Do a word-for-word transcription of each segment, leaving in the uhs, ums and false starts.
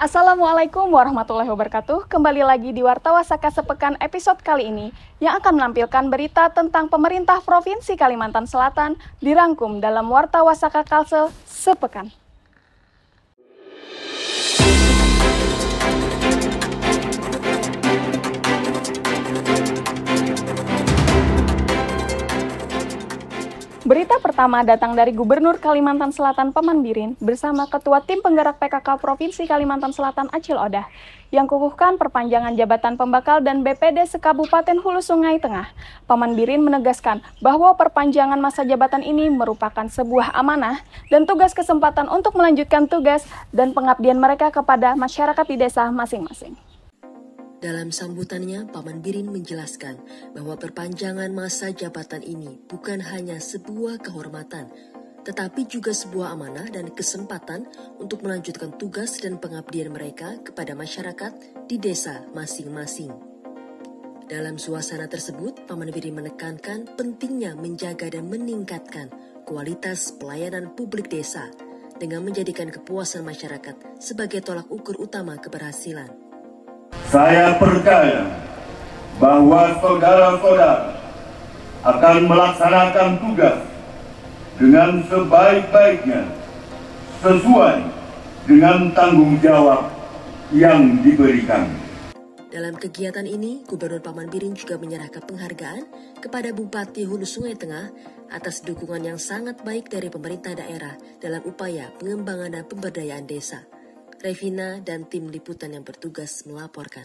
Assalamualaikum warahmatullahi wabarakatuh. Kembali lagi di Warta Wasaka Sepekan episode kali ini yang akan menampilkan berita tentang pemerintah Provinsi Kalimantan Selatan dirangkum dalam Warta Wasaka Kalsel Sepekan. Berita pertama datang dari Gubernur Kalimantan Selatan Paman Birin bersama Ketua Tim Penggerak P K K Provinsi Kalimantan Selatan Acil Odah yang kukuhkan perpanjangan jabatan pembakal dan B P D Sekabupaten Hulu Sungai Tengah. Paman Birin menegaskan bahwa perpanjangan masa jabatan ini merupakan sebuah amanah dan tugas kesempatan untuk melanjutkan tugas dan pengabdian mereka kepada masyarakat di desa masing-masing. Dalam sambutannya, Paman Birin menjelaskan bahwa perpanjangan masa jabatan ini bukan hanya sebuah kehormatan, tetapi juga sebuah amanah dan kesempatan untuk melanjutkan tugas dan pengabdian mereka kepada masyarakat di desa masing-masing. Dalam suasana tersebut, Paman Birin menekankan pentingnya menjaga dan meningkatkan kualitas pelayanan publik desa dengan menjadikan kepuasan masyarakat sebagai tolak ukur utama keberhasilan. Saya percaya bahwa saudara-saudara akan melaksanakan tugas dengan sebaik-baiknya sesuai dengan tanggung jawab yang diberikan. Dalam kegiatan ini, Gubernur Paman Birin juga menyerahkan penghargaan kepada Bupati Hulu Sungai Tengah atas dukungan yang sangat baik dari pemerintah daerah dalam upaya pengembangan dan pemberdayaan desa. Revina dan tim liputan yang bertugas melaporkan.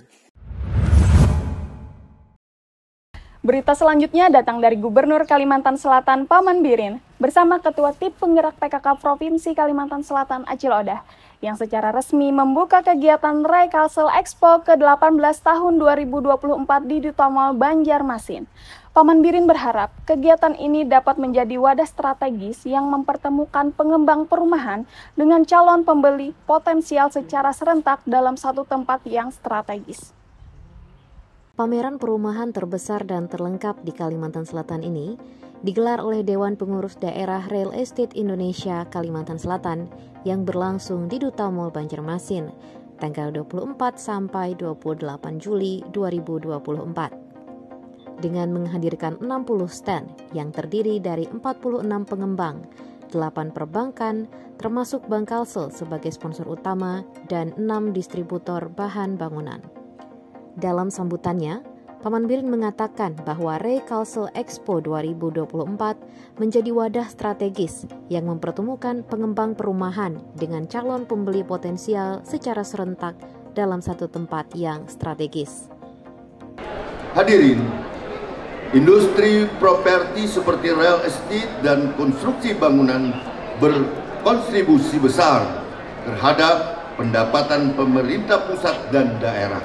Berita selanjutnya datang dari Gubernur Kalimantan Selatan Paman Birin bersama Ketua Tim Penggerak P K K Provinsi Kalimantan Selatan Acil Odah yang secara resmi membuka kegiatan Rai Kalsel Expo ke delapan belas tahun dua ribu dua puluh empat di Duta Mall Banjarmasin. Paman Birin berharap kegiatan ini dapat menjadi wadah strategis yang mempertemukan pengembang perumahan dengan calon pembeli potensial secara serentak dalam satu tempat yang strategis. Pameran perumahan terbesar dan terlengkap di Kalimantan Selatan ini digelar oleh Dewan Pengurus Daerah Real Estate Indonesia Kalimantan Selatan yang berlangsung di Duta Mall Banjarmasin tanggal dua puluh empat sampai dua puluh delapan Juli dua ribu dua puluh empat. Dengan menghadirkan enam puluh stand yang terdiri dari empat puluh enam pengembang, delapan perbankan, termasuk Bank Kalsel sebagai sponsor utama, dan enam distributor bahan bangunan. Dalam sambutannya, Paman Birin mengatakan bahwa Rai Kalsel Expo dua ribu dua puluh empat menjadi wadah strategis yang mempertemukan pengembang perumahan dengan calon pembeli potensial secara serentak dalam satu tempat yang strategis. Hadirin, industri properti seperti real estate dan konstruksi bangunan berkontribusi besar terhadap pendapatan pemerintah pusat dan daerah.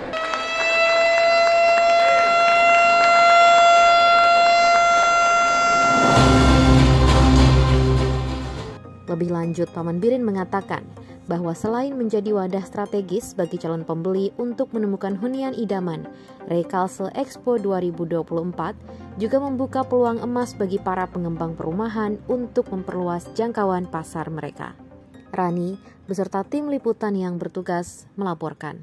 Lebih lanjut, Paman Birin mengatakan bahwa selain menjadi wadah strategis bagi calon pembeli untuk menemukan hunian idaman, Rai Kalsel Expo dua ribu dua puluh empat juga membuka peluang emas bagi para pengembang perumahan untuk memperluas jangkauan pasar mereka. Rani beserta tim liputan yang bertugas melaporkan.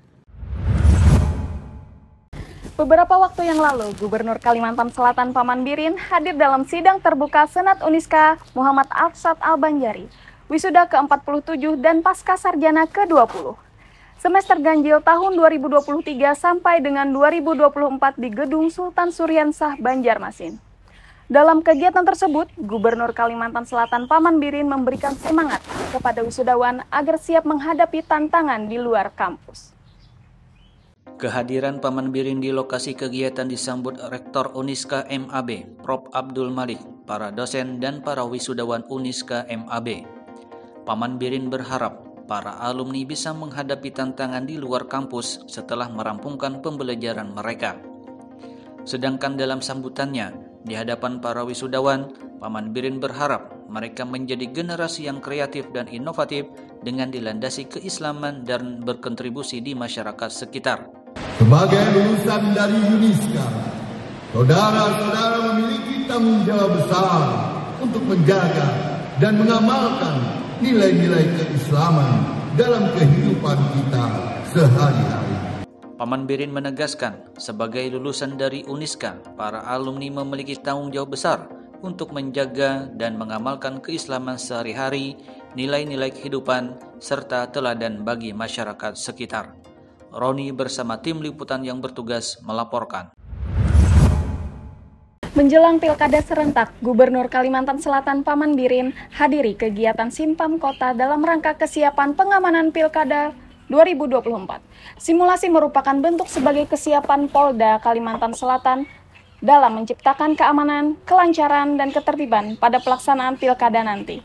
Beberapa waktu yang lalu, Gubernur Kalimantan Selatan Paman Birin hadir dalam sidang terbuka Senat Uniska Muhammad Arsad Al-Banjari, wisuda ke empat puluh tujuh dan pasca sarjana ke dua puluh. Semester ganjil tahun dua ribu dua puluh tiga sampai dengan dua ribu dua puluh empat di Gedung Sultan Suryansah Banjarmasin. Dalam kegiatan tersebut, Gubernur Kalimantan Selatan Paman Birin memberikan semangat kepada wisudawan agar siap menghadapi tantangan di luar kampus. Kehadiran Paman Birin di lokasi kegiatan disambut Rektor Uniska M A B, Profesor Abdul Malik, para dosen dan para wisudawan Uniska M A B. Paman Birin berharap para alumni bisa menghadapi tantangan di luar kampus setelah merampungkan pembelajaran mereka. Sedangkan dalam sambutannya, di hadapan para wisudawan, Paman Birin berharap mereka menjadi generasi yang kreatif dan inovatif dengan dilandasi keislaman dan berkontribusi di masyarakat sekitar. Sebagai lulusan dari Uniska, saudara-saudara memiliki tanggung jawab besar untuk menjaga dan mengamalkan nilai-nilai keislaman dalam kehidupan kita sehari-hari. Paman Birin menegaskan, sebagai lulusan dari Uniska, para alumni memiliki tanggung jawab besar untuk menjaga dan mengamalkan keislaman sehari-hari, nilai-nilai kehidupan, serta teladan bagi masyarakat sekitar. Roni bersama tim liputan yang bertugas melaporkan. Menjelang Pilkada serentak, Gubernur Kalimantan Selatan Paman Birin hadiri kegiatan Simpam Kota dalam rangka kesiapan pengamanan Pilkada dua ribu dua puluh empat. Simulasi merupakan bentuk sebagai kesiapan Polda Kalimantan Selatan dalam menciptakan keamanan, kelancaran, dan ketertiban pada pelaksanaan Pilkada nanti.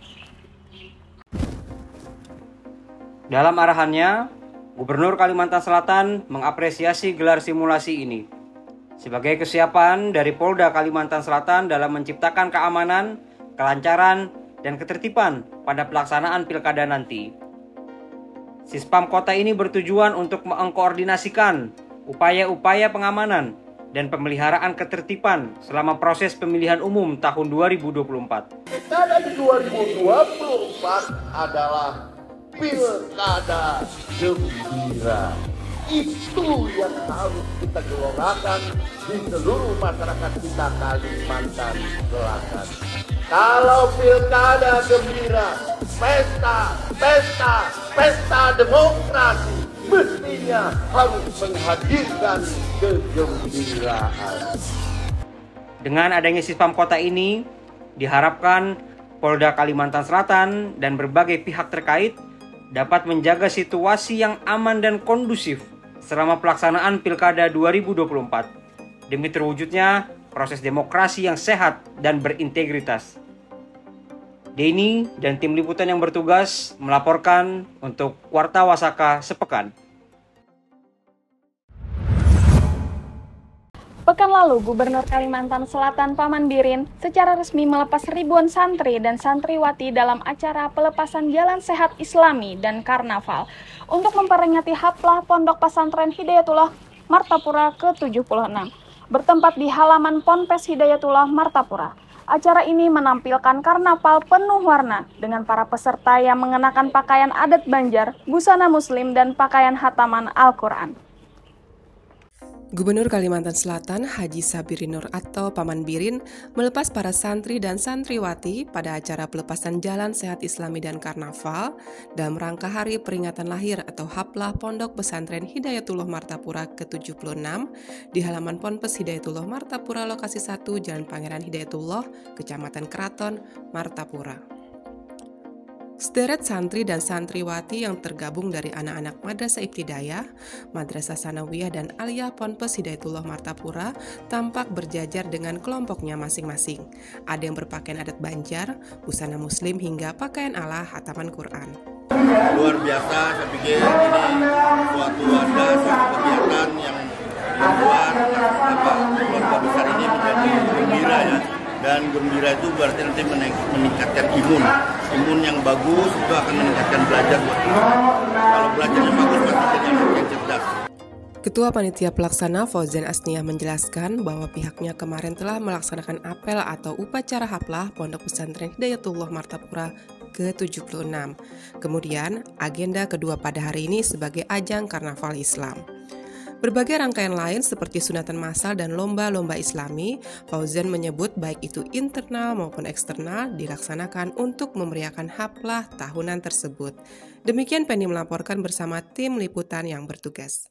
Dalam arahannya, Gubernur Kalimantan Selatan mengapresiasi gelar simulasi ini sebagai kesiapan dari Polda Kalimantan Selatan dalam menciptakan keamanan, kelancaran, dan ketertiban pada pelaksanaan Pilkada nanti. Sispam Kota ini bertujuan untuk mengkoordinasikan upaya-upaya pengamanan dan pemeliharaan ketertiban selama proses pemilihan umum tahun dua ribu dua puluh empat. Pilkada di dua ribu dua puluh empat adalah Pilkada gembira. Itu yang harus kita gelongakan di seluruh masyarakat kita Kalimantan Selatan. Kalau Pilkada gembira, pesta, pesta, pesta demokrasi mestinya harus menghadirkan kegembiraan. Dengan adanya Sispam Kota ini, diharapkan Polda Kalimantan Selatan dan berbagai pihak terkait dapat menjaga situasi yang aman dan kondusif selama pelaksanaan Pilkada dua ribu dua puluh empat demi terwujudnya proses demokrasi yang sehat dan berintegritas. Denny dan tim liputan yang bertugas melaporkan untuk Warta Wasaka sepekan. Pekan lalu, Gubernur Kalimantan Selatan Paman Birin secara resmi melepas ribuan santri dan santriwati dalam acara pelepasan Jalan Sehat Islami dan Karnaval untuk memperingati Haplah Pondok Pesantren Hidayatullah Martapura ke tujuh puluh enam, bertempat di halaman Ponpes Hidayatullah Martapura. Acara ini menampilkan karnaval penuh warna dengan para peserta yang mengenakan pakaian adat Banjar, busana muslim, dan pakaian hataman Al-Quran. Gubernur Kalimantan Selatan Haji Sabirin Nur atau Paman Birin melepas para santri dan santriwati pada acara pelepasan Jalan Sehat Islami dan Karnaval dalam rangka hari peringatan lahir atau Haplah Pondok Pesantren Hidayatullah Martapura ke tujuh puluh enam di halaman Ponpes Hidayatullah Martapura lokasi satu Jalan Pangeran Hidayatullah, Kecamatan Keraton, Martapura. Sederet santri dan santriwati yang tergabung dari anak-anak Madrasah Ibtidaiyah, Madrasah Sanawiyah, dan Aliyah Ponpes Hidayatullah Martapura tampak berjajar dengan kelompoknya masing-masing. Ada yang berpakaian adat Banjar, busana muslim, hingga pakaian ala hataman Quran. Luar biasa, saya pikir ini suatu wadah, suatu kegiatan yang membuat apa, keluarga besar ini menjadi gembira ya. Dan gembira itu berarti nanti meningkatkan imun. Imun yang bagus itu akan meningkatkan belajar buat kita. Kalau belajarnya bagus, pasti jadi makin cerdas. Ketua Panitia Pelaksana Fauzan Asniah menjelaskan bahwa pihaknya kemarin telah melaksanakan apel atau upacara haplah Pondok Pesantren Hidayatullah Martapura ke tujuh puluh enam. Kemudian, agenda kedua pada hari ini sebagai ajang karnaval Islam. Berbagai rangkaian lain seperti sunatan massal dan lomba-lomba Islami, Fauzan menyebut baik itu internal maupun eksternal dilaksanakan untuk memeriahkan haplah tahunan tersebut. Demikian Penny melaporkan bersama tim liputan yang bertugas.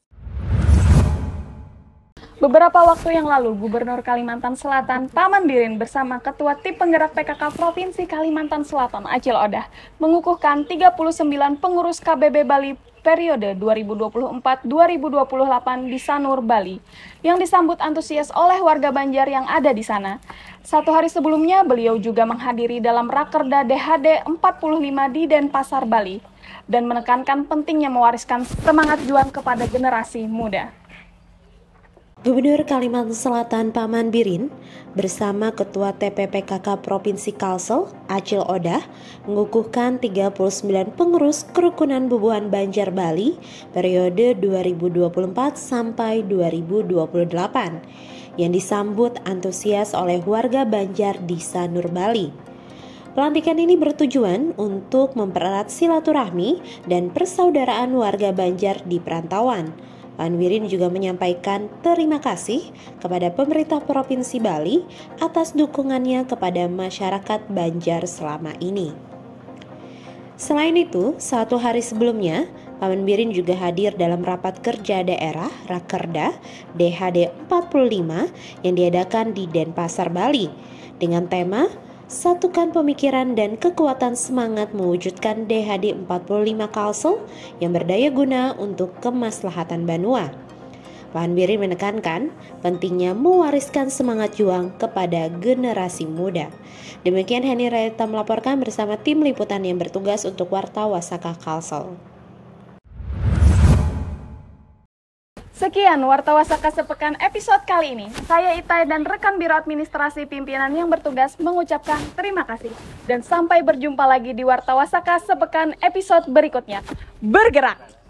Beberapa waktu yang lalu, Gubernur Kalimantan Selatan Paman Birin bersama Ketua Tim Penggerak P K K Provinsi Kalimantan Selatan Acil Odah mengukuhkan tiga puluh sembilan pengurus K B B Bali periode dua ribu dua puluh empat dua ribu dua puluh delapan di Sanur, Bali, yang disambut antusias oleh warga Banjar yang ada di sana. Satu hari sebelumnya, beliau juga menghadiri dalam Rakerda D H D empat puluh lima di Denpasar, Bali, dan menekankan pentingnya mewariskan semangat juang kepada generasi muda. Gubernur Kalimantan Selatan Paman Birin bersama Ketua T P P K K Provinsi Kalsel Acil Odah mengukuhkan tiga puluh sembilan pengurus Kerukunan Bubuhan Banjar Bali periode dua ribu dua puluh empat sampai dua ribu dua puluh delapan yang disambut antusias oleh warga Banjar di Sanur, Bali. Pelantikan ini bertujuan untuk mempererat silaturahmi dan persaudaraan warga Banjar di perantauan. Paman Birin juga menyampaikan terima kasih kepada pemerintah Provinsi Bali atas dukungannya kepada masyarakat Banjar selama ini. Selain itu, satu hari sebelumnya, Paman Birin juga hadir dalam rapat kerja daerah Rakerda D H D empat puluh lima yang diadakan di Denpasar, Bali dengan tema Satukan Pemikiran dan Kekuatan Semangat Mewujudkan D H D empat puluh lima Kalsel yang berdaya guna untuk kemaslahatan Banua. Paman Birin menekankan pentingnya mewariskan semangat juang kepada generasi muda. Demikian Heni Raita melaporkan bersama tim liputan yang bertugas untuk Warta Wasaka Kalsel. Sekian Warta Wasaka Sepekan episode kali ini. Saya Itai dan rekan Biro Administrasi Pimpinan yang bertugas mengucapkan terima kasih. Dan sampai berjumpa lagi di Warta Wasaka Sepekan episode berikutnya. Bergerak!